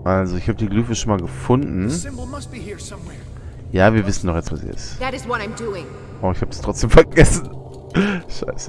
Also, ich habe die Glyphe schon mal gefunden. Ja, wir wissen doch jetzt, was sie ist. Oh, ich habe es trotzdem vergessen. Scheiße.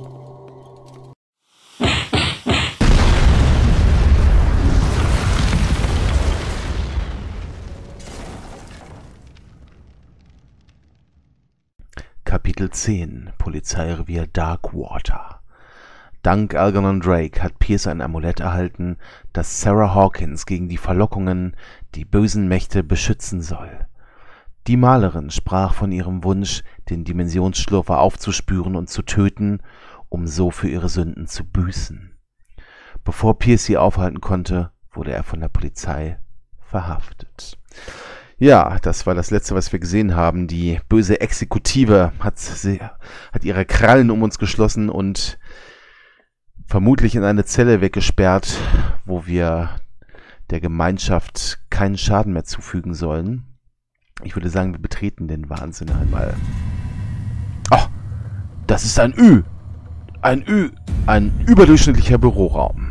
Kapitel 10 Polizeirevier Darkwater. Dank Algernon Drake hat Pierce ein Amulett erhalten, das Sarah Hawkins gegen die Verlockungen, die bösen Mächte beschützen soll. Die Malerin sprach von ihrem Wunsch, den Dimensionsschlurfer aufzuspüren und zu töten, um so für ihre Sünden zu büßen. Bevor Pierce sie aufhalten konnte, wurde er von der Polizei verhaftet. Ja, das war das Letzte, was wir gesehen haben. Die böse Exekutive hat ihre Krallen um uns geschlossen und vermutlich in eine Zelle weggesperrt, wo wir der Gemeinschaft keinen Schaden mehr zufügen sollen. Ich würde sagen, wir betreten den Wahnsinn einmal. Oh, das ist ein Ü. Ein überdurchschnittlicher Büroraum.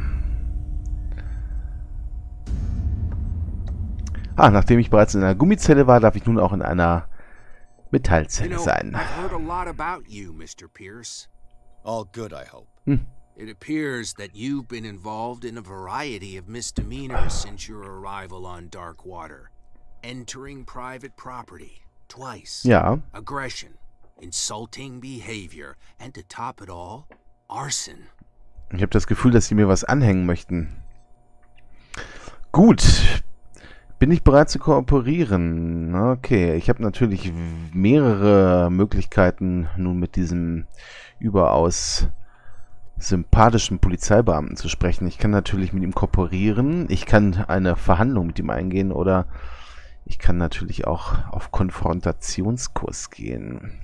Ah, nachdem ich bereits in einer Gummizelle war, darf ich nun auch in einer Metallzelle sein. I've heard a lot about you, Mr. Pierce. All good, I hope. It appears that you've been involved in a variety of misdemeanors since your arrival on Darkwater. Entering private property twice. Ja. Aggression, insulting behavior, and to top it all, arson. Ich habe das Gefühl, dass sie mir was anhängen möchten. Gut. Bin ich bereit zu kooperieren? Okay, ich habe natürlich mehrere Möglichkeiten, nun mit diesem überaus sympathischen Polizeibeamten zu sprechen. Ich kann natürlich mit ihm kooperieren, ich kann eine Verhandlung mit ihm eingehen oder ich kann natürlich auch auf Konfrontationskurs gehen.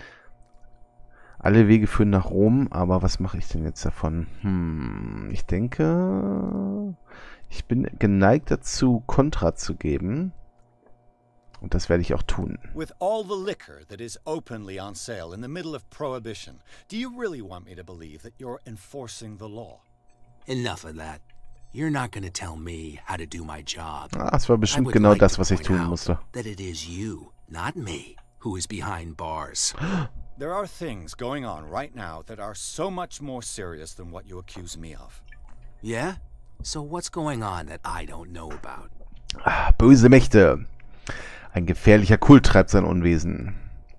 Alle Wege führen nach Rom, aber was mache ich denn jetzt davon? Ich denke, ich bin geneigt dazu, Kontra zu geben. Und das werde ich auch tun. With all the liquor that is openly on sale in the middle of prohibition, do you really want me to believe that you're enforcing the law? Enough of that. You're not going to tell me how to do my job. Ah, es war bestimmt genau das, was ich tun musste. That it is you, not me, who is behind bars. There are things going on right now that are so much more serious than what you accuse me of. Yeah? So what's going on that I don't know about? Ah, böse Mächte. Ein gefährlicher Kult treibt sein Unwesen.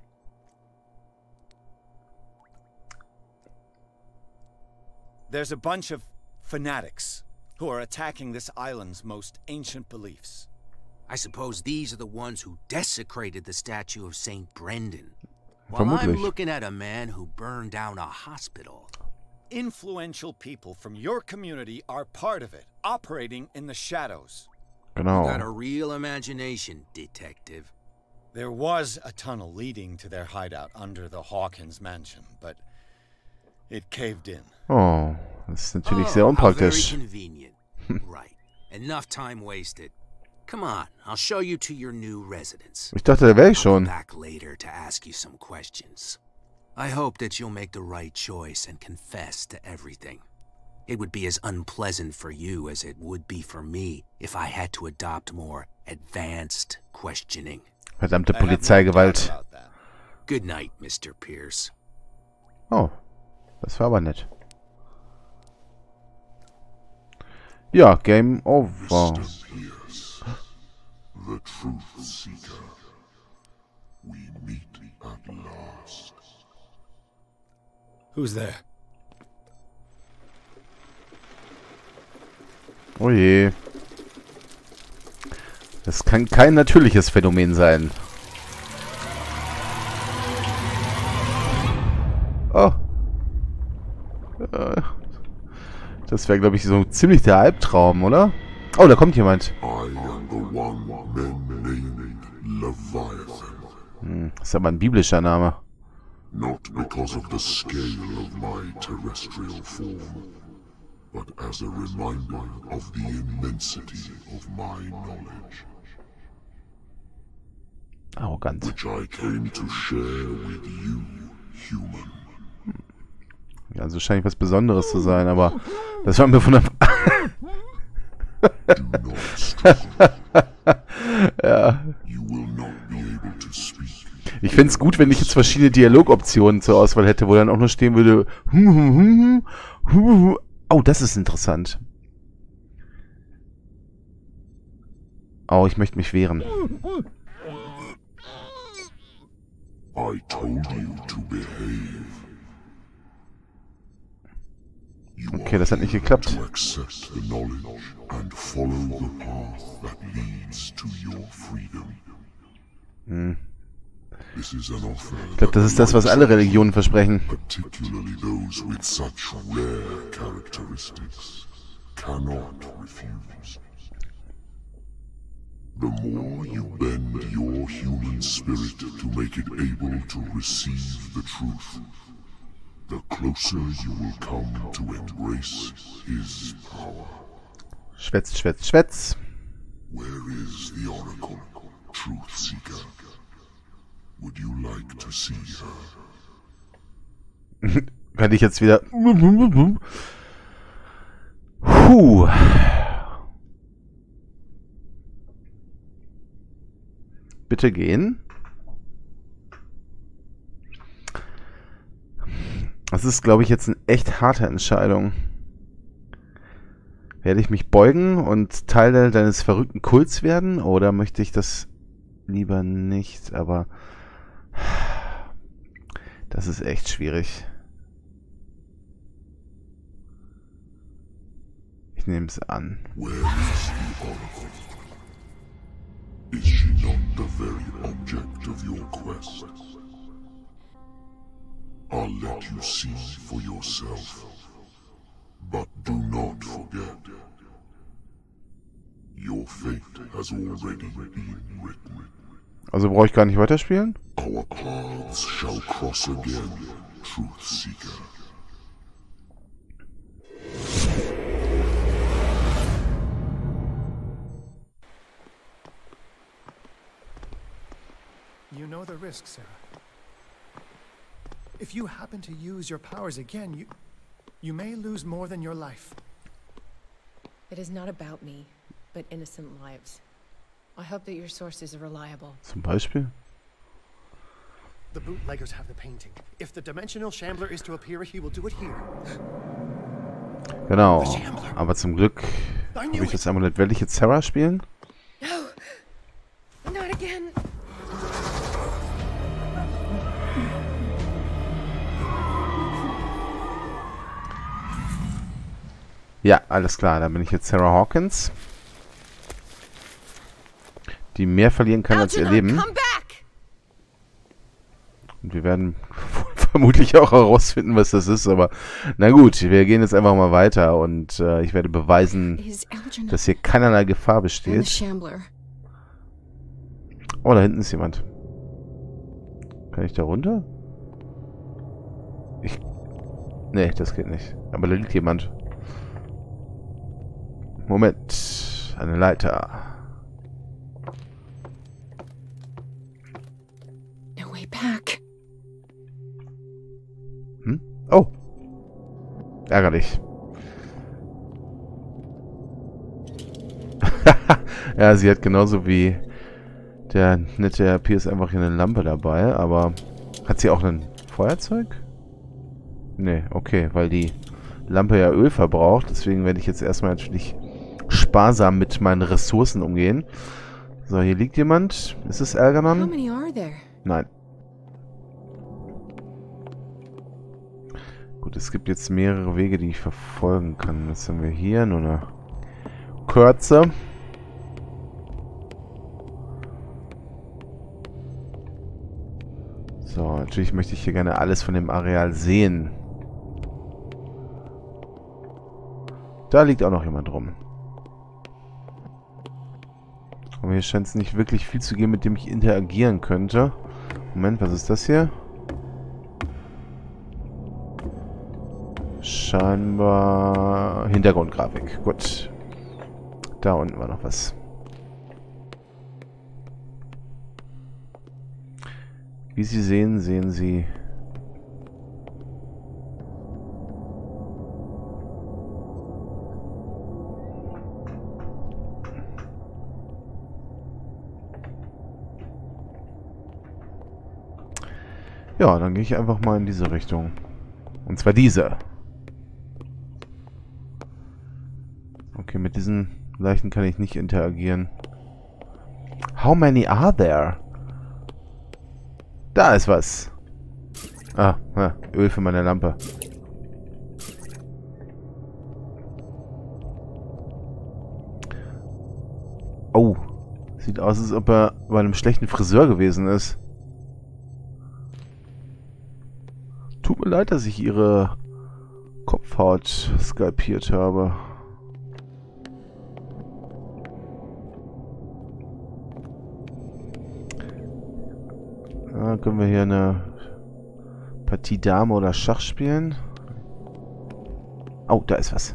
There's a bunch of fanatics who are attacking this island's most ancient beliefs. I suppose these are the ones who desecrated the statue of St. Brendan. While Vermutlich. I'm looking at a man who burned down a hospital. Influential people from your community are part of it, operating in the shadows. Genau. Got a real imagination, detective. There was a tunnel leading to their hideout under the Hawkins mansion, but it caved in. Oh, das ist natürlich sehr How very unpraktisch. convenient. Right. Enough time wasted. Come on, I'll show you to your new residence. Ich dachte, da wäre ich I'll schon. be back later to ask you some questions. I hope that you'll make the right choice and confess to everything. It would be as unpleasant for you as it would be for me if I had to adopt more advanced questioning. Verdammte I have no doubt Polizeigewalt. about that. Good night, Mr. Pierce. Oh, das war aber nett. Ja, Game over. Pierce, the truth seeker. We meet at last. Who's there? Oh je. Das kann kein natürliches Phänomen sein. Oh. Das wäre, glaube ich, so ziemlich der Albtraum, oder? Oh, da kommt jemand. I am the one men named Leviathan. Das ist aber ein biblischer Name. Not because of the scale of my terrestrial form, but as a reminder of the immensity of my knowledge, Arrogant. which I came to share with you, human. Ja, also scheint was Besonderes zu sein, aber das war mir von der... Do not struggle. Ja. You will not be able to speak. Ich fände es gut, wenn ich jetzt verschiedene Dialogoptionen zur Auswahl hätte, wo dann auch nur stehen würde. Oh, das ist interessant. Oh, ich möchte mich wehren. I told you to behave. Okay, das hat nicht geklappt. To accept the knowledge and follow the path that leads to your freedom. This is an offer. Ich glaube, das ist das, was alle Religionen versprechen. Particularly those with such rare characteristics cannot refuse. The more you bend your human spirit to make it able to receive the truth, the closer you will come to embrace his power. Schwätz, schwätz, schwätz. Where is the Oracle, Truth Seeker? Would you like to see her? Kann ich jetzt wieder... Puh. Bitte gehen. Das ist, glaube ich, jetzt eine echt harte Entscheidung. Werde ich mich beugen und Teil deines verrückten Kults werden? Oder möchte ich das lieber nicht? Aber das ist echt schwierig. Ich nehme es an. Where is the Oracle? Is she not the very object of your quest? I'll let you see for yourself. But do not forget, your fate has already been written. Also brauche ich gar nicht weiterspielen? Our paths shall cross again, Truth Seeker. You know the risk, Sarah. If you happen to use your powers again, you may lose more than your life. It is not about me, but innocent lives. I hope that your sources are reliable. Zum Beispiel? The bootleggers have the painting. If the Dimensional Shambler is to appear, he will do it here. Genau. Aber zum Glück habe ich das Amulett. Werde ich jetzt Sarah spielen? No, not again. Ja, alles klar. Dann bin ich jetzt Sarah Hawkins, die mehr verlieren kann als ihr Leben. Und wir werden vermutlich auch herausfinden, was das ist. Aber na gut, wir gehen jetzt einfach mal weiter und ich werde beweisen, dass hier keinerlei Gefahr besteht. Oh, da hinten ist jemand. Kann ich da runter? Nee, das geht nicht. Aber da liegt jemand. Moment. Eine Leiter. No way back. Oh. Ärgerlich. Ja, sie hat genauso wie der nette Herr Pierce einfach hier eine Lampe dabei, aber hat sie auch ein Feuerzeug? Nee, okay, weil die Lampe ja Öl verbraucht, deswegen werde ich jetzt erstmal natürlich sparsam mit meinen Ressourcen umgehen. So, hier liegt jemand. Ist es Algernon? Nein. Gut, es gibt jetzt mehrere Wege, die ich verfolgen kann. Jetzt haben wir hier nur eine Kürze. So, natürlich möchte ich hier gerne alles von dem Areal sehen. Da liegt auch noch jemand rum. Aber hier scheint es nicht wirklich viel zu geben, mit dem ich interagieren könnte. Moment, was ist das hier? Scheinbar Hintergrundgrafik. Gut. Da unten war noch was. Wie Sie sehen, sehen Sie... Ja, dann gehe ich einfach mal in diese Richtung. Und zwar diese. Okay, mit diesen Leichen kann ich nicht interagieren. How many are there? Da ist was. Ah, Öl für meine Lampe. Oh. Sieht aus, als ob er bei einem schlechten Friseur gewesen ist. Tut mir leid, dass ich ihre Kopfhaut skalpiert habe. Ja, können wir hier eine Partie Dame oder Schach spielen? Oh, da ist was.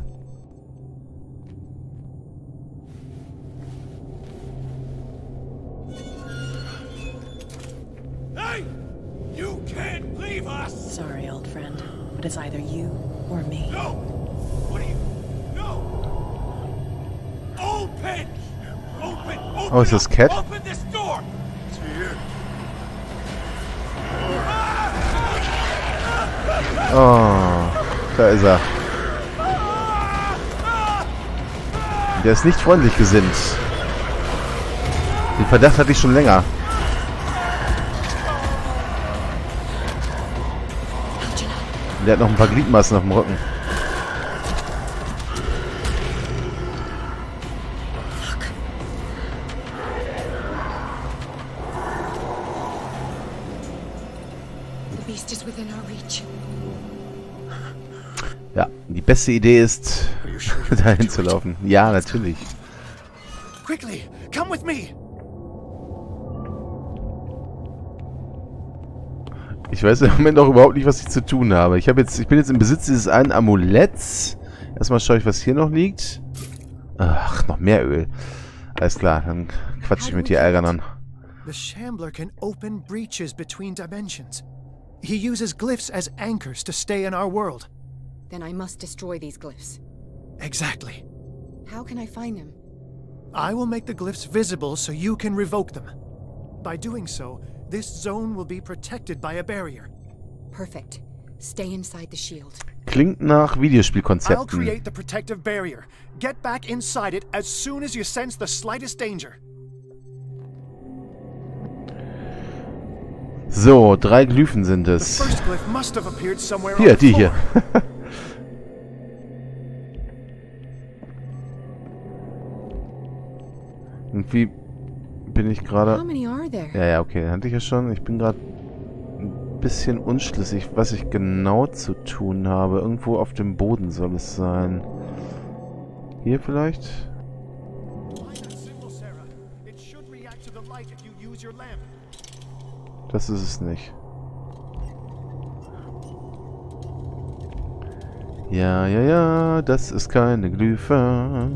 Hey! You can't leave us! Sorry, old friend, but it's either you or me. No! What are you... No! Open! Open! Open! Oh, ist das Cat? Open this door! It's here. Oh, da ist er. Der ist nicht freundlich gesinnt. Den Verdacht hatte ich schon länger. Der hat noch ein paar Gliedmaßen auf dem Rücken. The beast is within our reach. Ja, die beste Idee ist, dahin zu laufen. Ja, natürlich. Quickly, come with me. Ich weiß im Moment auch überhaupt nicht, was ich zu tun habe. Ich bin jetzt im Besitz dieses einen Amuletts. Erstmal schaue ich, was hier noch liegt. Ach, noch mehr Öl. Alles klar, dann quatsch ich mit dir Ärgern an. The Shambler can open breaches between dimensions. He uses glyphs as anchors to stay in our world. Then I must destroy these glyphs. Exactly. How can I find him? I will make the glyphs visible so you can revoke them. By doing so, this zone will be protected by a barrier. Perfect. Stay inside the shield. Klingt nach I'll Videospielkonzepten. create the protective barrier. Get back inside it as soon as you sense the slightest danger. So, 3 Glyphen sind The es. first glyph must have appeared somewhere Hier, on the die floor. hier. Irgendwie bin ich How gerade... many are there? Ja, okay, hatte ich ja schon. Ich bin gerade ein bisschen unschlüssig, was ich genau zu tun habe. Irgendwo auf dem Boden soll es sein. Hier vielleicht? Find that symbol, Sarah. It should react to the light if you use your lamp. Das ist es nicht. Ja, das ist keine Glyphe.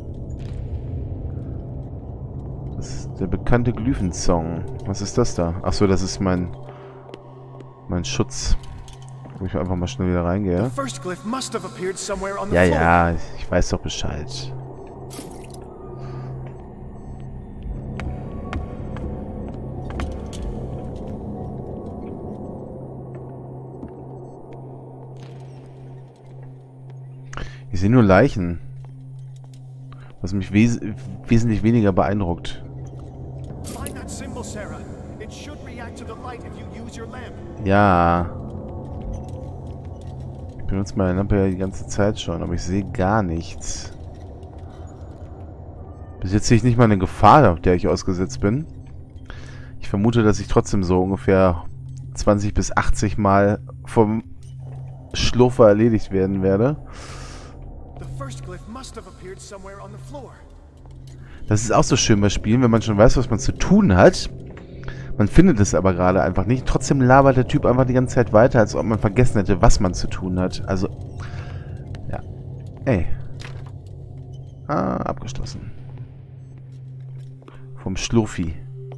Das ist der bekannte Glyphensong. Was ist das da? Achso, das ist mein Schutz. Wo ich einfach mal schnell wieder reingehe. The first glyph must have appeared somewhere on the Ja, floor. ja, ich weiß doch Bescheid. Ich sehe nur Leichen. Was mich wesentlich weniger beeindruckt. Find that symbol, Sarah. It should react to the light if you use your lamp. Ja. Ich benutze meine Lampe ja die ganze Zeit schon, aber ich sehe gar nichts. Bis jetzt sehe ich nicht mal eine Gefahr, auf der ich ausgesetzt bin. Ich vermute, dass ich trotzdem so ungefähr 20 bis 80 Mal vom Schlurfer erledigt werden werde. The first glyph must have appeared somewhere on the floor. Das ist auch so schön bei Spielen, wenn man schon weiß, was man zu tun hat. Man findet es aber gerade einfach nicht. Trotzdem labert der Typ einfach die ganze Zeit weiter, als ob man vergessen hätte, was man zu tun hat. Also, ja. Ey. Ah, abgeschlossen. Vom Schlurfi.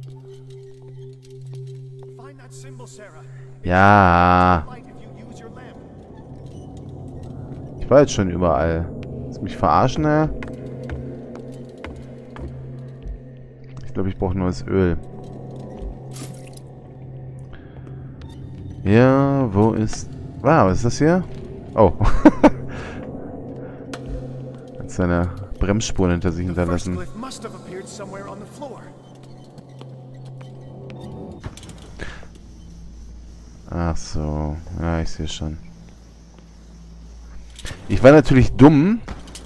Find that symbol, Sarah. Ja. Light if you use your lamp. Ich war jetzt schon überall. Willst du mich verarschen, ne? Ich glaube, ich brauche neues Öl. Ja, wo ist... Ah, was ist das hier? Oh. Hat seine Bremsspuren hinter sich The first hinterlassen. glyph must have appeared somewhere on the floor. Ach so. Ja, ich sehe schon. Ich war natürlich dumm.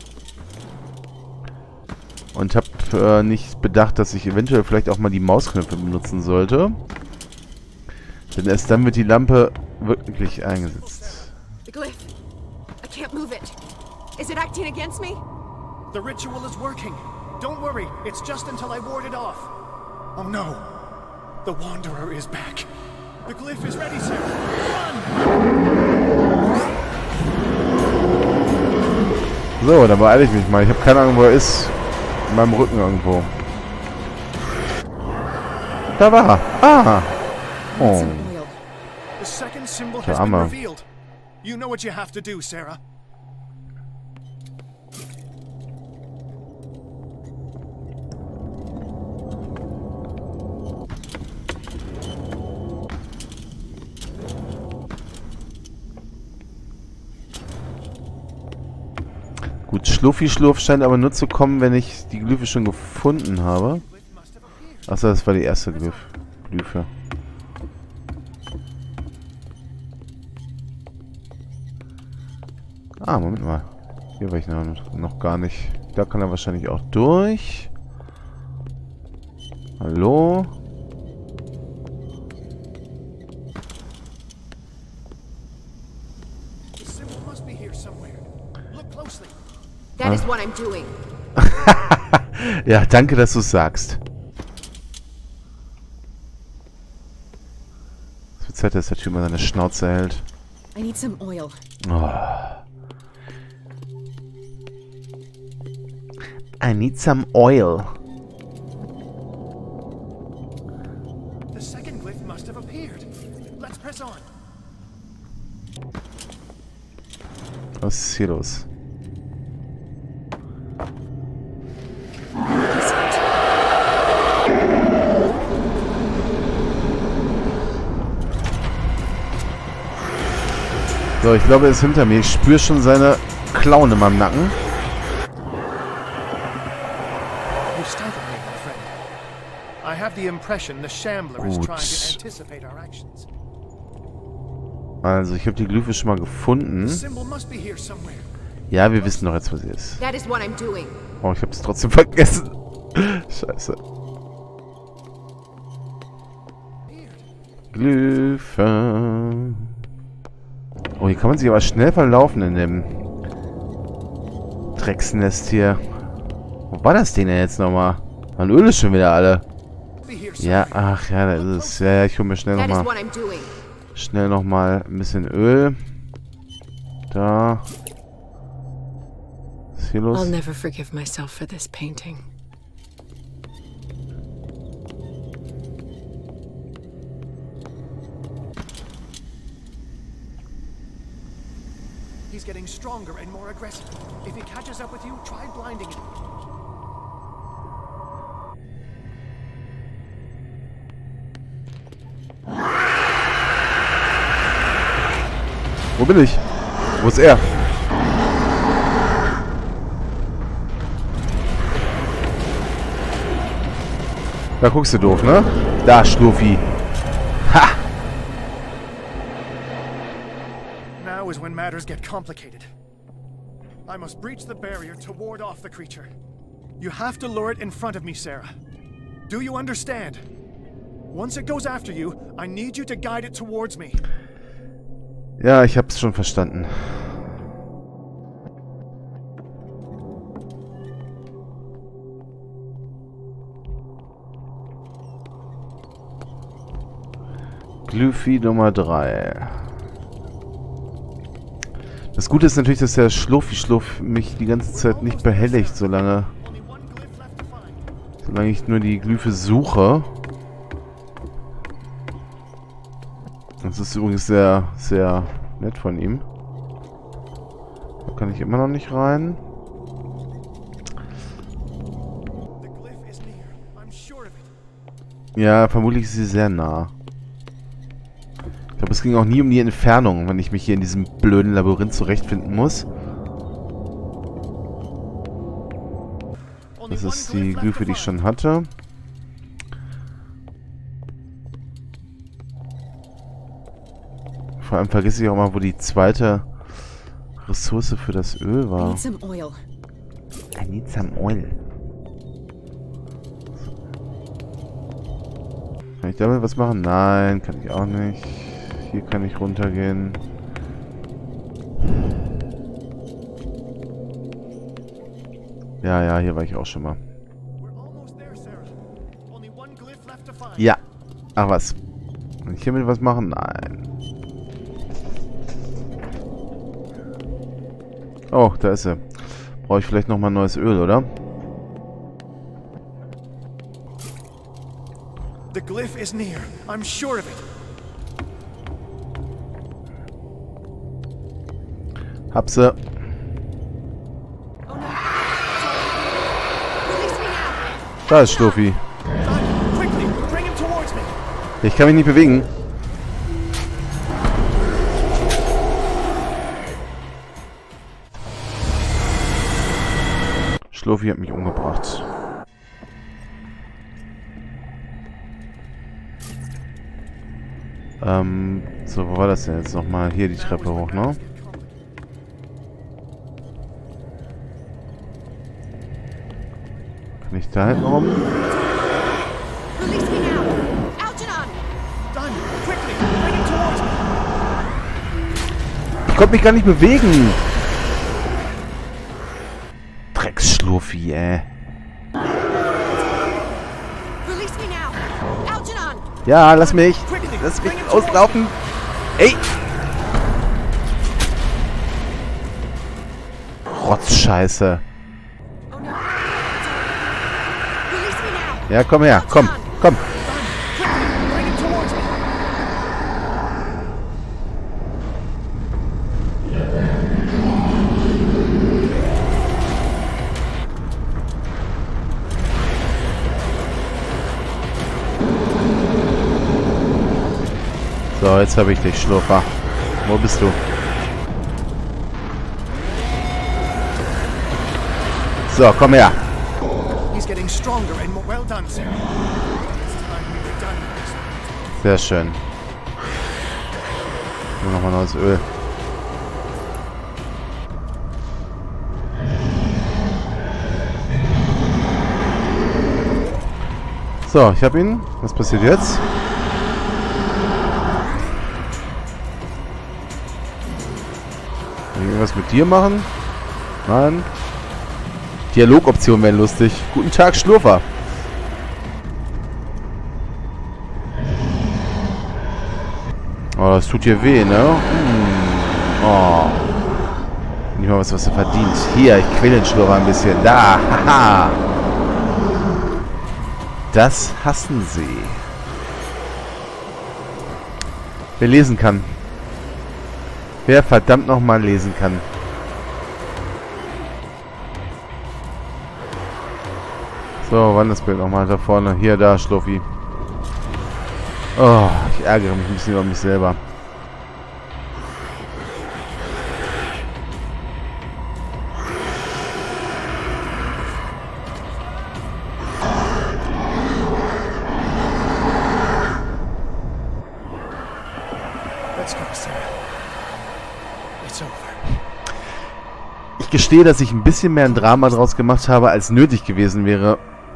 Und habe nicht bedacht, dass ich eventuell vielleicht auch mal die Mausknöpfe benutzen sollte. Denn erst dann wird die Lampe wirklich eingesetzt. The glyph. I can't move it. Is it acting against me? The ritual is working. Don't worry, it's just until I ward it off. Oh no. The Wanderer is back. The glyph is ready, Sarah. Run! So, dann beeile ich mich mal. Ich habe keine Ahnung, wo er ist. In meinem Rücken irgendwo. Da war er. Ah! Oh. The second symbol Der has been Arme. revealed. You know what you have to do, Sarah. Gut, Schluffi-Schlurf scheint aber nur zu kommen, wenn ich die Glyphe schon gefunden habe. Achso, das war die erste Glyphe. Ah, Moment mal. Hier war ich noch gar nicht. Da kann er wahrscheinlich auch durch. Hallo? The symbol must be here somewhere. Look closely. That is what I'm doing. Ja, danke, dass du es sagst. Es wird Zeit, dass der Typ mal seine Schnauze hält. I need some oil. Oh. I need some oil. The second glyph must have appeared. Let's press on. Was ist hier los? So, ich glaube, er ist hinter mir. Ich spüre schon seine Klauen in meinem Nacken. You startled me, my friend. I have the impression the Shambler is trying to anticipate our actions. Also, ich habe die Glyphe schon mal gefunden. The symbol must be here somewhere. Ja, wir wissen doch jetzt, wo sie ist. That is what I'm doing. Oh, ich habe es trotzdem vergessen. Scheiße. Glyphe. Oh, hier kann man sich aber schnell verlaufen in dem Drecksnest hier. Wo war das Ding denn jetzt nochmal? Mein Öl ist schon wieder alle. Ja, ach ja, da ist es. Ja, ich hole mir schnell That is nochmal. what I'm doing. Schnell nochmal ein bisschen Öl. Da. Was ist hier los? I'll never forgive myself for this painting. He's getting stronger and more aggressive. If he catches up with you, try blinding him. Wo bin ich? Wo ist er? Da guckst du doof, ne? Da, Schluffi. Ha! Now is when matters get complicated. I must breach the barrier to ward off the creature. You have to lure it in front of me, Sarah. Do you understand? Once it goes after you, I need you to guide it towards me. Ja, ich hab's schon verstanden. Glyphi Nummer 3. Das Gute ist natürlich, dass der Schluffi-Schluff mich die ganze Zeit nicht behelligt, solange ich nur die Glyphe suche. Das ist übrigens sehr, sehr nett von ihm. Da kann ich immer noch nicht rein. Ja, vermutlich ist sie sehr nah. glaube, es ging auch nie um die Entfernung, wenn ich mich hier in diesem blöden Labyrinth zurechtfinden muss. Das ist die Glyphe, die ich schon hatte. Vor allem vergesse ich auch mal, wo die zweite Ressource für das Öl war. I need some oil. Kann ich damit was machen? Nein, kann ich auch nicht. Hier kann ich runtergehen. Ja, hier war ich auch schon mal. Ja. Ach was. Kann ich hiermit was machen? Nein. Oh, da ist sie. Brauche ich vielleicht nochmal neues Öl, oder? The glyph is near. I'm sure of it. Hab sie. Da ist Schluffi. Ich kann mich nicht bewegen. Schluffi hat mich umgebracht. So, wo war das denn jetzt nochmal? Hier die Treppe hoch, ne? Kann ich da hinten rum? Ich konnte mich gar nicht bewegen. Drecksschlurfi, Ja, lass mich. Lass mich auslaufen. Ey. Rotzscheiße. Ja, komm her. Komm. Komm. So, jetzt habe ich dich, Schlurfer. Wo bist du? So, komm her. Sehr schön. Nur nochmal neues Öl. So, ich habe ihn. Was passiert jetzt? Kann ich irgendwas mit dir machen? Nein. Dialogoptionen wären lustig. Guten Tag, Schlurfer. Oh, das tut dir weh, ne? Oh. Nicht mal was er verdient. Hier, ich quäle den Schlurfer ein bisschen. Da, haha. Das hassen sie. Wer lesen kann. Wer verdammt nochmal lesen kann. So, wann das Bild nochmal da vorne? Hier, da, Schluffi. Oh, ich ärgere mich ein bisschen über mich selber. Ich gestehe, dass ich ein bisschen mehr ein Drama draus gemacht habe, als nötig gewesen wäre.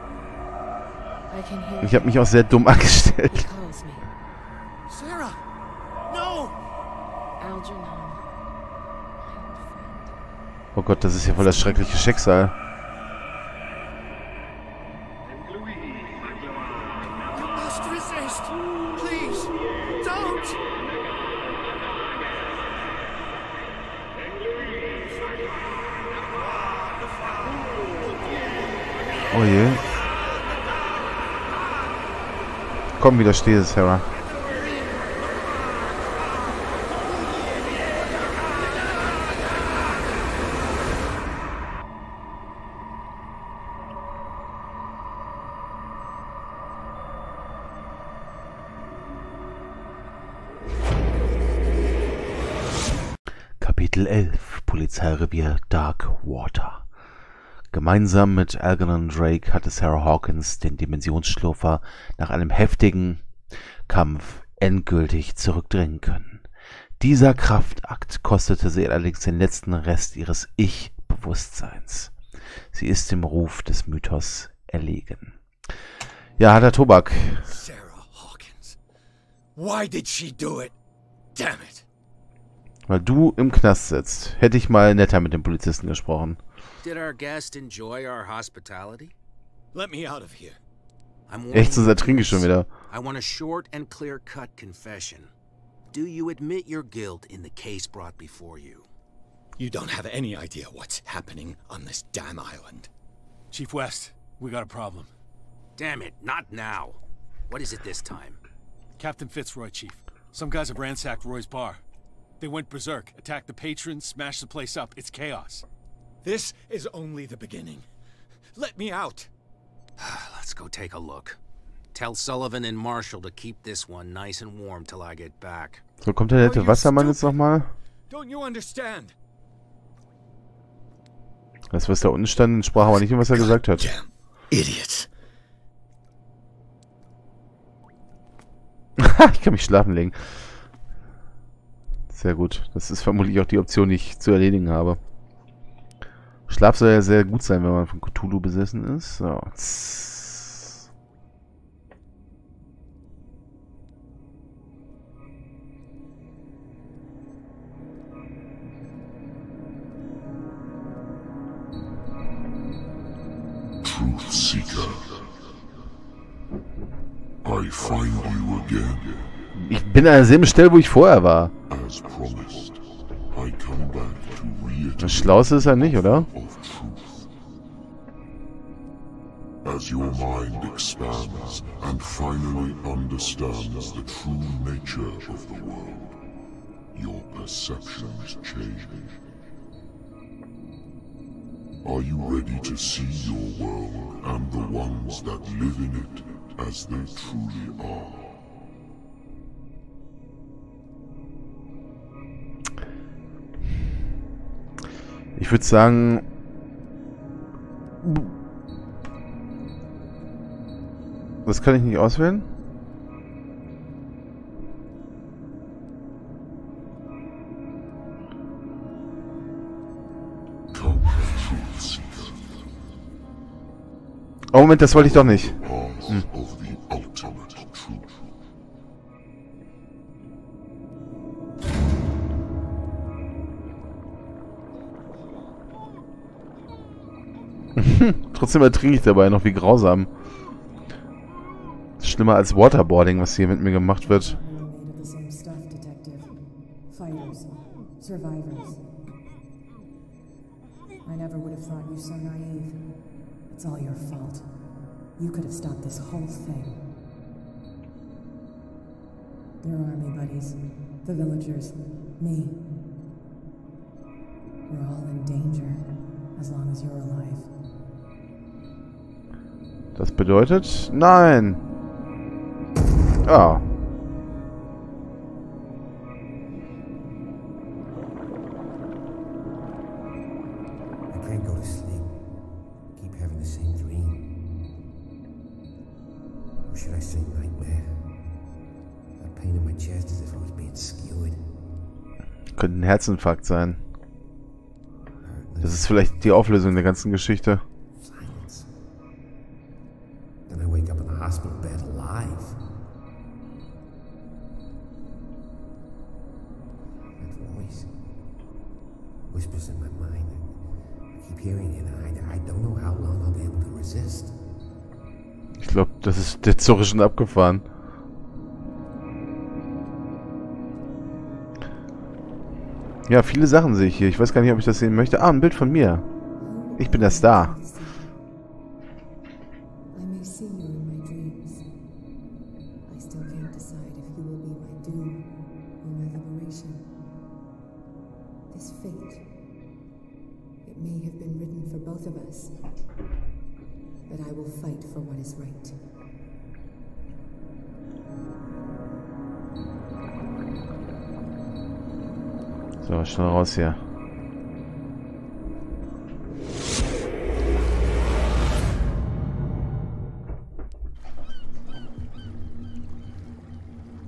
Ich habe mich auch sehr dumm angestellt. Sarah! No! Oh Gott, das ist ja voll das schreckliche Schicksal. You must resist! Please! Don't! Oh je. Komm, widersteh es, Sarah. Kapitel 11 Polizeirevier Darkwater. Gemeinsam mit Algernon Drake hatte Sarah Hawkins den Dimensionsschlurfer nach einem heftigen Kampf endgültig zurückdrängen können. Dieser Kraftakt kostete sie allerdings den letzten Rest ihres Ich-Bewusstseins. Sie ist dem Ruf des Mythos erlegen. Ja, harter Tobak. Sarah Hawkins. Why did she do it? Damn it. Weil du im Knast sitzt. Hätte ich mal netter mit dem Polizisten gesprochen. Did our guest enjoy our hospitality? Let me out of here. Echt, so ertrinke ich schon wieder. I want a short and clear-cut confession. Do you admit your guilt in the case brought before you? You don't have any idea what's happening on this damn island. Chief West, we got a problem. Damn it, not now. What is it this time? Captain Fitzroy, Chief. Some guys have ransacked Roy's bar. They went berserk, attacked the patrons, smashed the place up. It's chaos. This is only the beginning. Let me out. Let's go take a look. Tell Sullivan and Marshall to keep this one nice and warm till I get back. So, kommt der nette Wassermann jetzt nochmal? Don't you understand? Das, was da unten stand, entsprach aber nicht, was er gesagt hat. Damn idiots. Ich kann mich schlafen legen. Sehr gut. Das ist vermutlich auch die Option, die ich zu erledigen habe. Schlaf soll ja sehr gut sein, wenn man von Cthulhu besessen ist. So. Truth Seeker. I find you again. Ich bin an derselben Stelle, wo ich vorher war. As promised, I come back to reiterate Das Schlauste ist er nicht, oder? of truth. As your mind expands and finally understands the true nature of the world, your perceptions change. Are you ready to see your world and the ones that live in it as they truly are? Ich würde sagen... Das kann ich nicht auswählen? Come, Truth Seeker. Oh, Moment, das wollte ich doch nicht. Path of the ultimate truth. Trotzdem ertrinke ich dabei noch, wie grausam. Das ist schlimmer als Waterboarding, was hier mit mir gemacht wird. I never would have thought you so naive. It's all your fault. You could have stopped this whole thing. Your army buddies, the villagers, me. We're all in danger, as long as you're alive. Das bedeutet... Nein! Ah. I can't go to sleep. Keep having the same dream. Or should I say nightmare? That pain in my chest as if I was being skewered. Könnte ein Herzinfarkt sein. Das ist vielleicht die Auflösung der ganzen Geschichte. Silence. Then I wake up in the hospital bed alive. That voice whispers in my mind. I keep hearing it and I don't know how long I'll be able to resist. Ich glaube, das ist der Zug ist schon abgefahren. Ja, viele Sachen sehe ich hier. Ich weiß gar nicht, ob ich das sehen möchte. Ah, ein Bild von mir. Ich bin der Star. I may see you in my dreams. I still can't decide if you will be my doom or my liberation. This fate, it may have been written for both of us, but I will fight for what is right. So, schnell raus hier.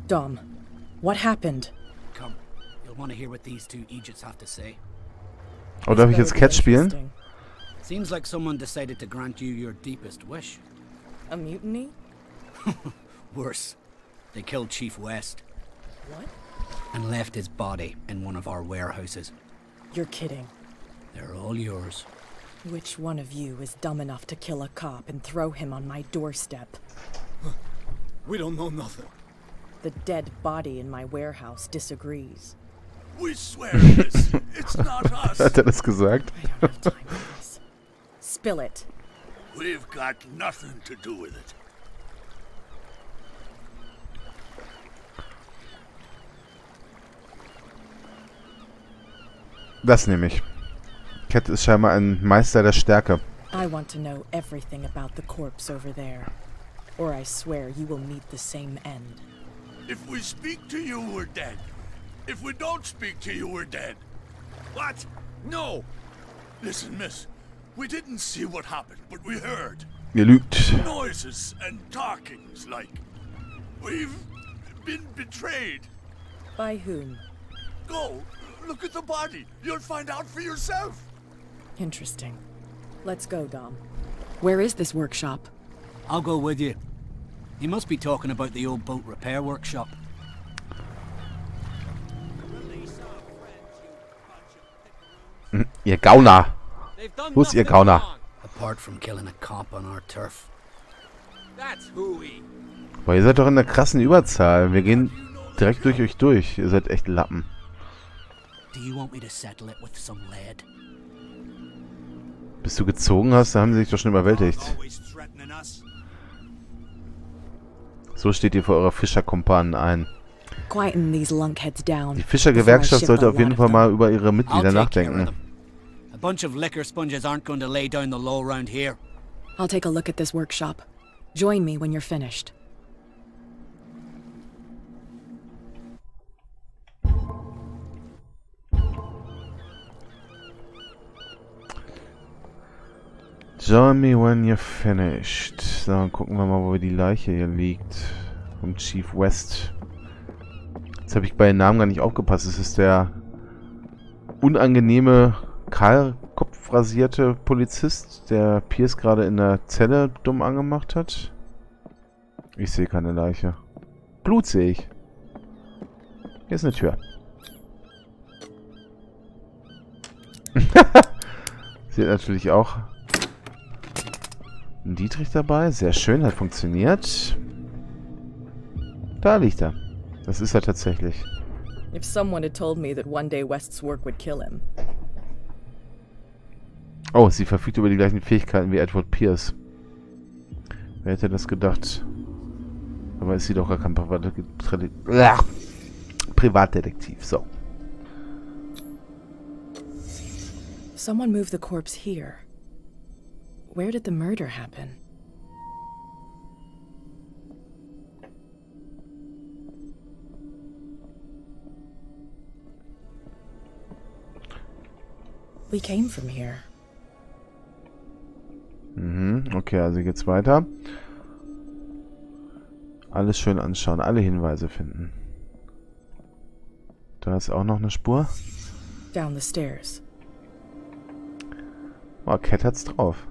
Dom, what happened? Come, you'll want to hear what these two Egypts have to say. Oh, darf ich jetzt Cat spielen? Seems like someone decided to grant you your deepest wish. A mutiny? Worse. They killed Chief West. What? And left his body in one of our warehouses. You're kidding. They're all yours. Which one of you is dumb enough to kill a cop and throw him on my doorstep? We don't know nothing. The dead body in my warehouse disagrees. We swear it's not us. Hat er das gesagt? I don't have time for this. Spill it. We've got nothing to do with it. Das nehme ich. Cat ist scheinbar ein Meister der Stärke. I want to know everything about the corpse over there. Or I swear you will meet the same end. If we speak to you, we're dead. If we don't speak to you, we're dead. What? No! Listen, miss. We didn't see what happened, but we heard. Ihr lügt. Noises and talkings, like. We've been betrayed. By whom? Go! Look at the body. You'll find out for yourself. Interesting. Let's go, Dom. Where is this workshop? I'll go with you. He must be talking about the old boat repair workshop. Ihr Gauner. Wo ist ihr Gauner? Apart from killing a cop on our turf. That's hooey. Boah, ihr seid doch in der krassen Überzahl. Wir gehen direkt durch euch durch. Ihr seid echt Lappen. Do you want me to settle it with some lead? Bis du gezogen hast, da haben sie sich doch schon überwältigt. So steht ihr vor eurer Fischerkumpanen ein. Die Fischergewerkschaft sollte auf jeden Fall mal über ihre Mitglieder nachdenken. A bunch of liquor sponges aren't going to lay down the law around here. I'll take a look at this workshop. Join me when you're finished. Join me when you're finished. So, dann gucken wir mal, wo die Leiche hier liegt. Vom Chief West. Jetzt habe ich bei den Namen gar nicht aufgepasst. Es ist der unangenehme, kahlkopfrasierte Polizist, der Pierce gerade in der Zelle dumm angemacht hat. Ich sehe keine Leiche. Blut sehe ich. Hier ist eine Tür. Sie hat natürlich auch einen Dietrich dabei. Sehr schön, hat funktioniert. Da liegt er. Das ist er tatsächlich. If someone had told me that one day West's work would kill him. Oh, sie verfügt über die gleichen Fähigkeiten wie Edward Pierce. Wer hätte das gedacht? Aber ist sie doch gar kein Privatdetektiv. So. Someone moved the corpse here. Where did the murder happen? We came from here. Okay, also geht's weiter. Alles schön anschauen, alle Hinweise finden. Da ist auch noch eine Spur. Down the stairs. Oh, Cat hat's drauf.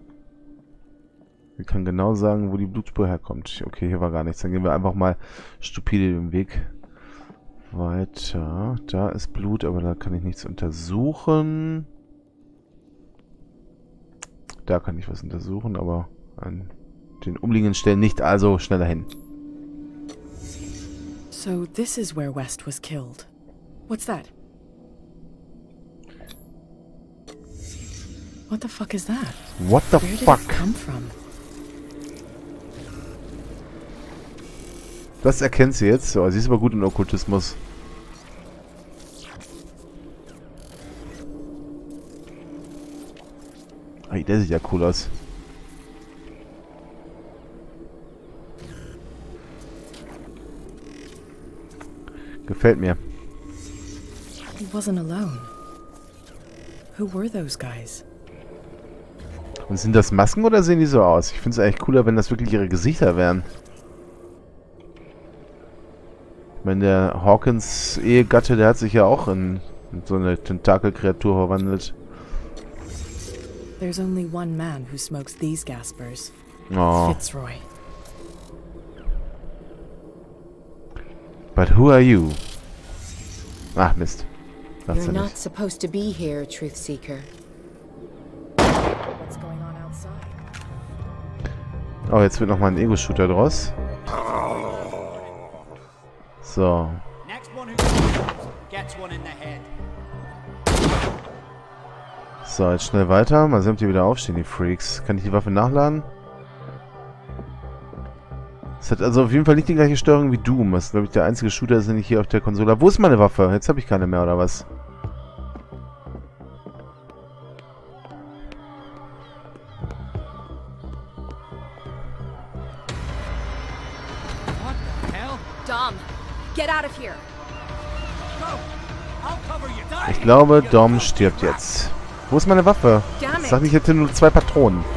Wir können genau sagen, wo die Blutspur herkommt. Okay, hier war gar nichts. Dann gehen wir einfach mal stupide den Weg weiter. Da ist Blut, aber da kann ich nichts untersuchen. Da kann ich was untersuchen, aber an den umliegenden Stellen nicht. Also schneller hin. So this is where West was killed. What's that? What the fuck is that? What the fuck? Where did it come from? Das erkennt sie jetzt. So, sie ist aber gut in Okkultismus. Hey, der sieht ja cool aus. Gefällt mir. He wasn't alone. Who were those guys? Und sind das Masken oder sehen die so aus? Ich finde es eigentlich cooler, wenn das wirklich ihre Gesichter wären. Ich meine, der Hawkins Ehegatte, der hat sich ja auch in so eine Tentakelkreatur verwandelt. There's only one man who smokes these Gaspers. Oh. Fitzroy. But who are you? Ach, Mist. You're not supposed to be here, Truth Seeker. What's going on outside? Oh, jetzt wird nochmal ein Ego-Shooter draus. So. So, jetzt schnell weiter. Mal sehen, ob die wieder aufstehen, die Freaks. Kann ich die Waffe nachladen? Es hat also auf jeden Fall nicht die gleiche Steuerung wie Doom. Das ist, glaube ich, der einzige Shooter, den ich hier auf der Konsole habe. Wo ist meine Waffe? Jetzt habe ich keine mehr, oder was? Dom, get out of here. Ich glaube, Dom stirbt jetzt. Wo ist meine Waffe? Sag nicht, ich hätte nur 2 Patronen.